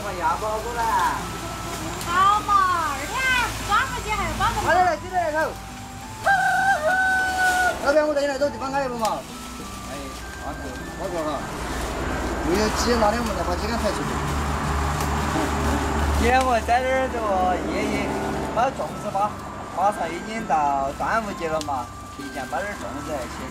放鸭包子了。 好嘛，2天端午节还要包个。 快点来，几点来头？老板，我带你来找地方开不嘛？哎，包过了。没有鸡，哪天我们再把鸡肝抬出去。节目在这儿就夜夜把粽子嘛，马上已经到端午节了嘛，提前把点粽子来切。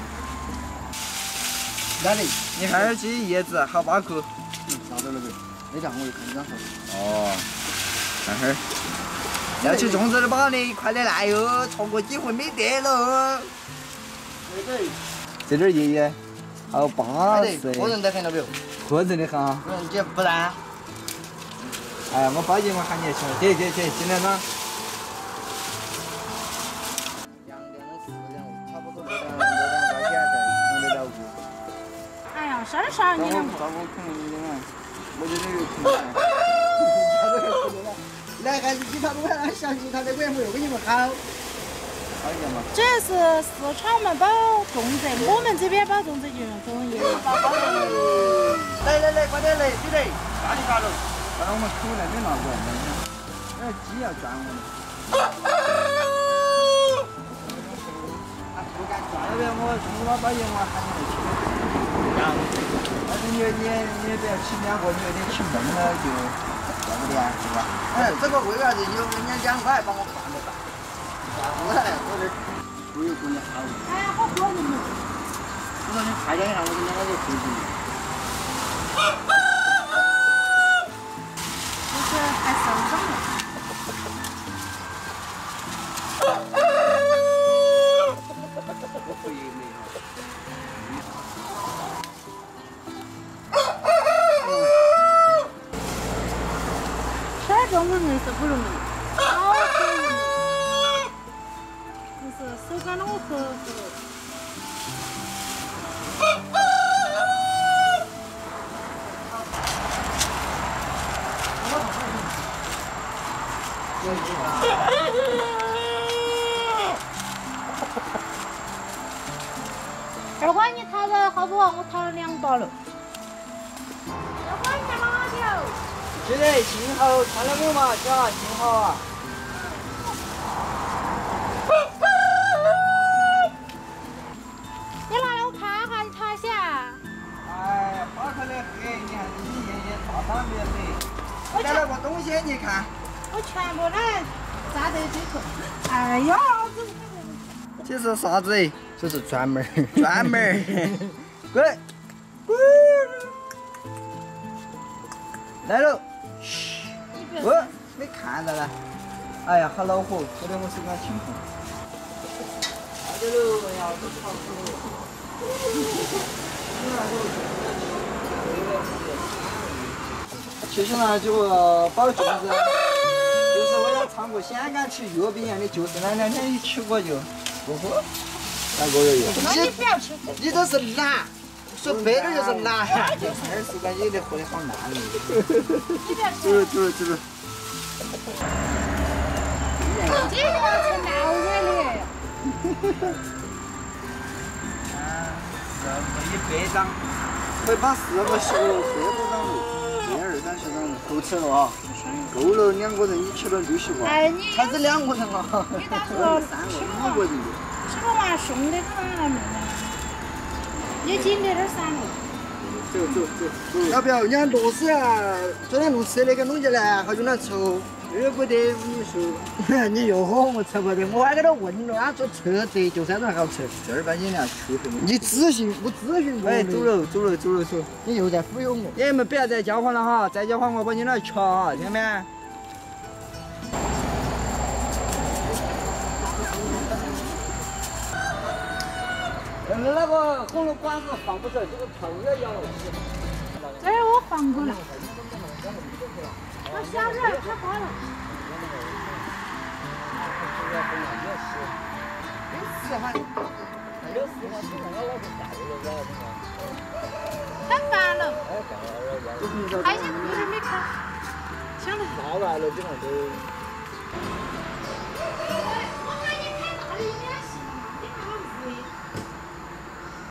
哪里？你看点鸡叶子好巴苦。啥都那个，那条我就看你张手。哦，看哈儿。要吃粽子的吧你，快点来哟，错过机会没得了。对。这点爷爷，好巴适。个人得很了没有？个人的很啊。这不然。哎，我包姐我喊你去，去，进来嘛。2两的4两，差不多2块钱才弄得了过。 哎呀，少你了。 照顾可能的嘛，我这里有空闲。来，还是鸡汤不要小鸡汤的规模又给你们好。 这是四川我们包粽子，我们这边包粽子就用这种叶。 来，快点来，兄弟，下去了。把我们口那边拿过来，那鸡要转我们。不敢转了呗，我中午包夜我喊你来吃。但是你不要吃2个，你有点吃闷了就要不得，是吧？哎，这个为啥子有人家2块帮我换了吧？我这不有功的好。 哎呀，好多人呢。 我说你快点一下，我给你那个回去。 就是还收上了。 我回没有。 吃中午人是不容易，好可容易。就是手感那么合适。二瓜，你掏了好不好？我掏了2包了。二瓜，你干嘛去？ 现在信号看到没有嘛？叫信号啊！ 你拿来我看哈，你查一下。 哎，花开的很，你看这爷爷大方面的。来了个东西，你看。 我全部来扎在这头。哎呀， 这是啥子？这是专门。滚！来了。嘘。我没看到了。哎呀，好恼火，搞得我手感挺痛。来着喽，哎呀，都吵死了。其实呢，这个包粽子，就是为了尝过香港吃月饼一样的，就是那2天一吃过就不喝。大哥又。 那你不要吃。 你都是懒，说白点就是懒。这2时间也得活得好烂了。 你不要吃。 走。 这个要成闹热的。 100张，可以把4个小了3多张肉，这2张小张肉够吃了啊，够了2个人一起了60个。 哎，你才是2个人啊。 你到时候 5个人。 吃不完凶的很了妹妹，你紧点散了。 走。要不要人家螺丝啊？昨天弄吃那个弄起来，好久难抽。饿不得，你说，你又喝我吃不得，我还给他问了，他说吃这就3种好吃。正儿八经的吃不得。你咨询过？哎，走了。你又在忽悠我。你们不要再交换了哈，再交换我把你那吃哈，听到没？那个红楼管子放不着，这个票也要了。 这儿我放过了。我小点儿开花了。太烦了。海鲜不是没开，想的。 闹完了，这样都。